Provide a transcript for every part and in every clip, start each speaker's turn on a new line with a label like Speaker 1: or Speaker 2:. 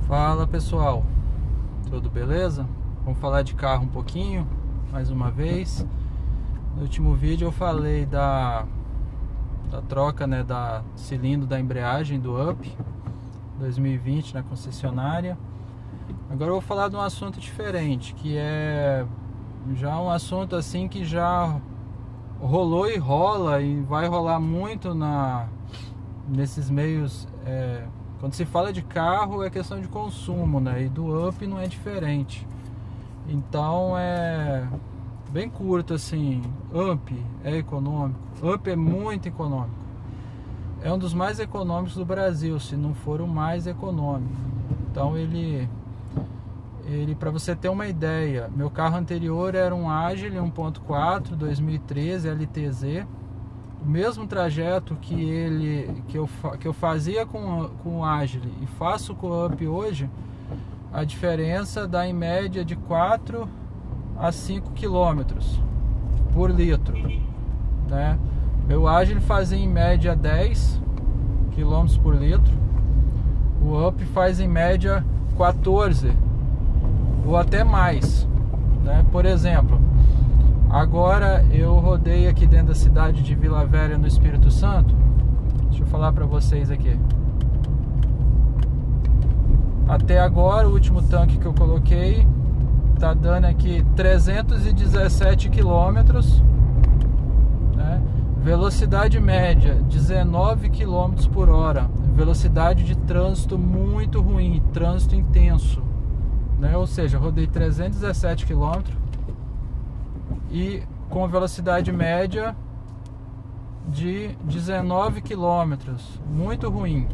Speaker 1: Fala pessoal, tudo beleza? Vamos falar de carro um pouquinho, mais uma vez. No último vídeo eu falei da troca, né, da cilindro da embreagem do Up 2020 na concessionária. Agora eu vou falar de um assunto diferente, que é já um assunto assim que já rolou e rola e vai rolar muito nesses meios. Quando se fala de carro é questão de consumo, né? E do Up não é diferente. Então é bem curto assim. Up é econômico. Up é muito econômico. É um dos mais econômicos do Brasil, se não for o mais econômico. Então ele para você ter uma ideia, meu carro anterior era um Agile 1.4 2013 LTZ. O mesmo trajeto que eu fazia com o Agile e faço com o Up hoje, a diferença dá em média de 4 a 5 km por litro, né? Meu Agile fazia em média 10 km por litro, o Up faz em média 14 ou até mais, né? Por exemplo, agora eu rodei aqui dentro da cidade de Vila Velha, no Espírito Santo. Deixa eu falar para vocês aqui. Até agora, o último tanque que eu coloquei tá dando aqui 317 quilômetros, né? Velocidade média 19 km por hora. Velocidade de trânsito muito ruim, trânsito intenso, né? Ou seja, rodei 317 km e com velocidade média de 19 km, muito ruim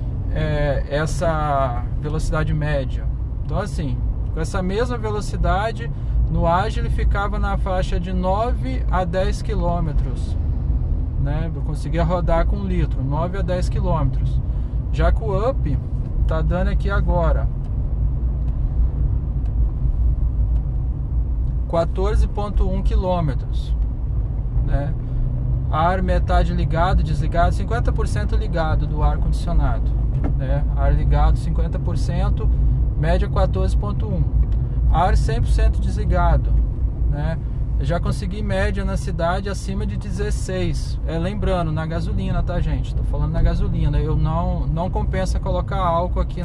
Speaker 1: essa velocidade média. Então assim, com essa mesma velocidade no Agile ficava na faixa de 9 a 10 km, né? Eu conseguia rodar com 1 litro, 9 a 10 km. Já que o Up tá dando aqui agora 14,1 km, né? Ar metade ligado, desligado, 50% ligado do ar condicionado, né? Ar ligado 50%, média 14,1. Ar 100% desligado, né? Eu já consegui média na cidade acima de 16. Lembrando, na gasolina, tá, gente? Tô falando na gasolina. Eu não compensa colocar álcool aqui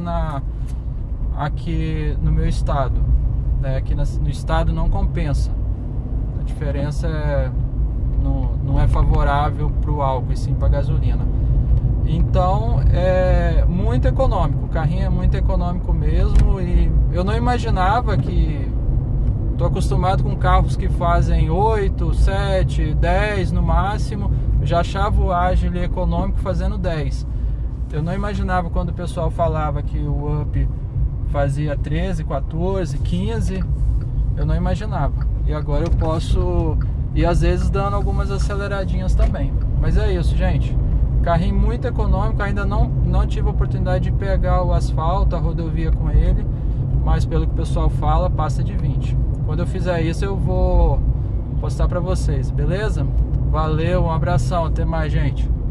Speaker 1: no meu estado. Aqui no estado não compensa. A diferença não é favorável para o álcool, e sim para a gasolina. Então é muito econômico. O carrinho é muito econômico mesmo. E eu não imaginava que... Estou acostumado com carros que fazem 8, 7, 10 no máximo. Eu já achava o Agile econômico fazendo 10. Eu não imaginava quando o pessoal falava que o Up fazia 13, 14, 15, eu não imaginava. E agora eu posso ir às vezes dando algumas aceleradinhas também. Mas é isso, gente. Carrinho muito econômico, ainda não tive a oportunidade de pegar o asfalto, a rodovia com ele, mas pelo que o pessoal fala, passa de 20. Quando eu fizer isso eu vou postar pra vocês, beleza? Valeu, um abração, até mais, gente.